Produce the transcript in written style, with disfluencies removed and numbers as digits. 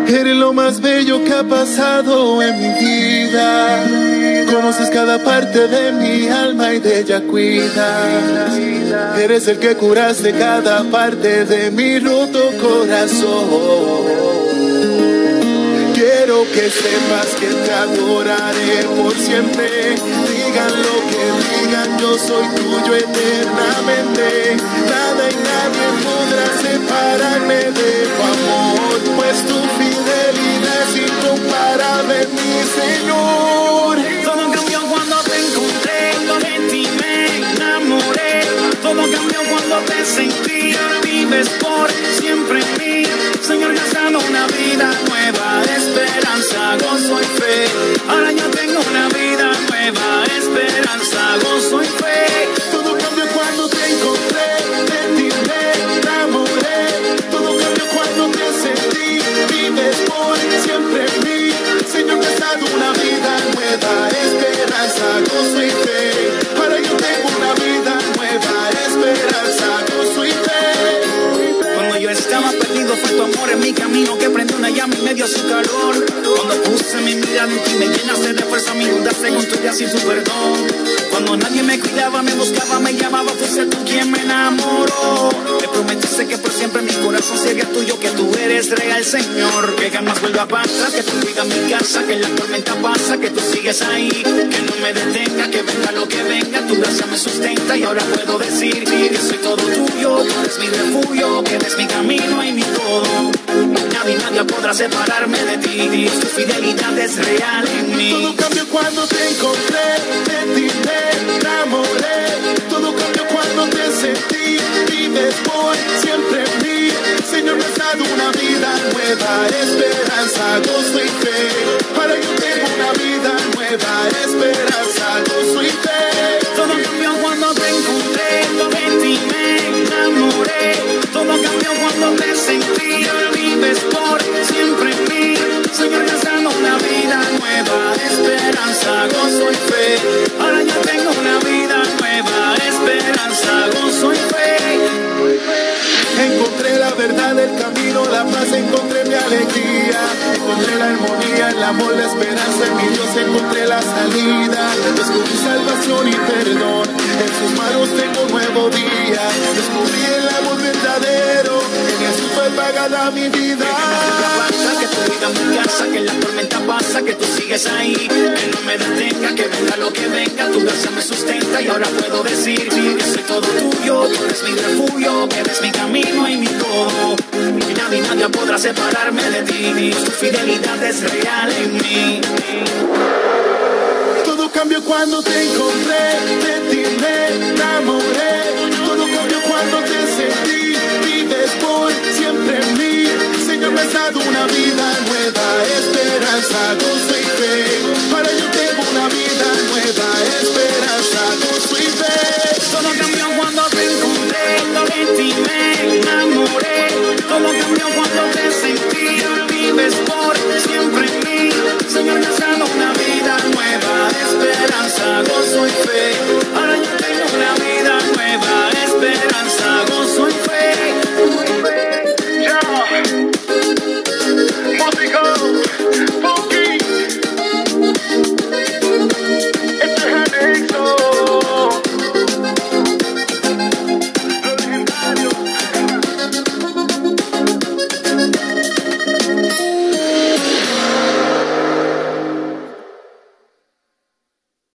Eres lo más bello que ha pasado en mi vida. Conoces cada parte de mi alma y de ella cuidas. Eres el que curaste cada parte de mi roto corazón. Quiero que sepas que te adoraré por siempre. Digan lo que digan, yo soy tuyo eternamente. Nada y nadie podrá separarme de tu amor, pues tu fidelidad es incomparable, mi Señor. Todo cambió cuando te encontré, de ti me enamoré. Todo cambió cuando te sentí, vives por siempre en mí. Señor, me has dado una vida nueva, esperanza, gozo y fe. Ahora yo tengo una vida nueva, esperanza, gozo y fe. Todo cambió cuando te encontré, de ti me enamoré. Todo cambió cuando te sentí, vives por siempre en mí. Señor, me has dado una vida nueva, esperanza, gozo y fe. Ahora yo tengo una vida nueva, esperanza, gozo y fe. Cuando yo estaba perdido fue tu amor en mi camino que prendió una llama y me dio su calor. Cuando puse mi mirada en ti me llenaste de fuerza, mi duda según tu gracia y tu perdón. Cuando nadie me cuidaba, me buscaba, me llamaba, fuiste tú quien me enamoró. Me prometiste que por siempre mi corazón sería tuyo, que tú eres real, Señor. Que jamás vuelva a pasar, que tú digas mi casa, que la tormenta pasa, que tú sigues ahí, que no me detenga, que venga lo que venga, tu gracia me sustenta y ahora puedo decir que soy todo tuyo, tú eres mi refugio, que eres mi camino y mi todo. Nadie podrá separarme de ti, tu fidelidad es real en mí. Todo cambió cuando te encontré, de ti me enamoré. Todo cambió cuando te sentí, vives por siempre en mí. Señor, me has dado una vida nueva, esperanza, gozo y fe. Para yo tengo una vida nueva, esperanza, gozo y fe. Todo cambió cuando te encontré, de ti me enamoré. Todo cambió cuando te sentí, vives por siempre en mí. Señor, me has dado una vida nueva, esperanza, gozo y fe. Ahora yo tengo una vida nueva, esperanza, gozo y fe. Encontré la verdad, el camino, la paz, encontré mi alegría. Encontré la armonía, el amor, la esperanza en mi Dios, encontré la salida. Descubrí salvación y perdón, en sus manos tengo un nuevo día. Descubrí el amor verdadero, en Jesús fue pagada mi vida. Que tú digas mi casa, que la tormenta pasa, que tú sigues ahí, que no me detenga, que venga lo que venga, tu gracia me sustenta y ahora puedo decir que soy todo tuyo, tú eres mi refugio, que eres mi camino y mi todo. Y nadie podrá separarme de ti, tu fidelidad es real en mí. Todo cambió cuando te encontré, de ti me enamoré. Todo cambió cuando te sentí, vives por siempre en mí. Señor, me has dado una vida nueva, esperanza, gozo